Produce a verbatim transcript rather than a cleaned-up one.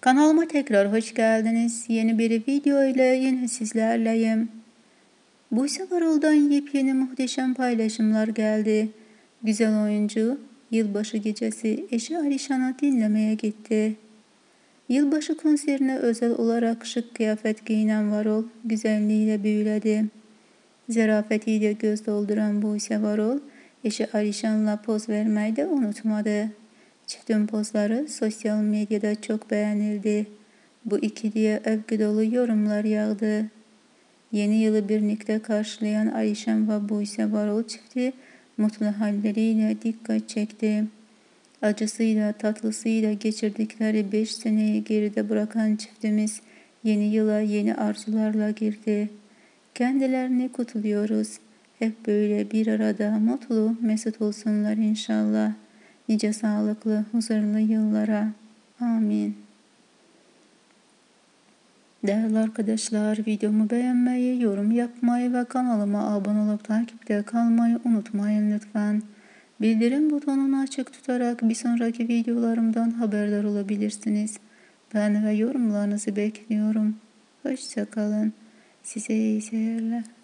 Kanalıma tekrar hoş geldiniz. Yeni bir video ile yine sizlerleyim. Buse Varol'dan yepyeni muhteşem paylaşımlar geldi. Güzel oyuncu yılbaşı gecesi eşi Alişan'ı dinlemeye gitti. Yılbaşı konserine özel olarak şık kıyafet giyinen Varol güzelliğiyle büyüledi. Zarafetiyle göz dolduran Buse Varol eşi Alişan'la poz vermeyi de unutmadı. Çiftin pozları sosyal medyada çok beğenildi. Bu ikiliye övgü dolu yorumlar yağdı. Yeni yılı birlikte karşılayan Alişan ve Buse Varol çifti mutlu halleriyle dikkat çekti. Acısıyla tatlısıyla geçirdikleri beş seneyi geride bırakan çiftimiz yeni yıla yeni arzularla girdi. Kendilerini kutluyoruz. Hep böyle bir arada mutlu, mesut olsunlar inşallah. Nice sağlıklı, huzurlu yıllara. Amin. Değerli arkadaşlar, videomu beğenmeyi, yorum yapmayı ve kanalıma abone olup takipte kalmayı unutmayın lütfen. Bildirim butonunu açık tutarak bir sonraki videolarımdan haberdar olabilirsiniz. Ben ve yorumlarınızı bekliyorum. Hoşça kalın. Size iyi seyirler.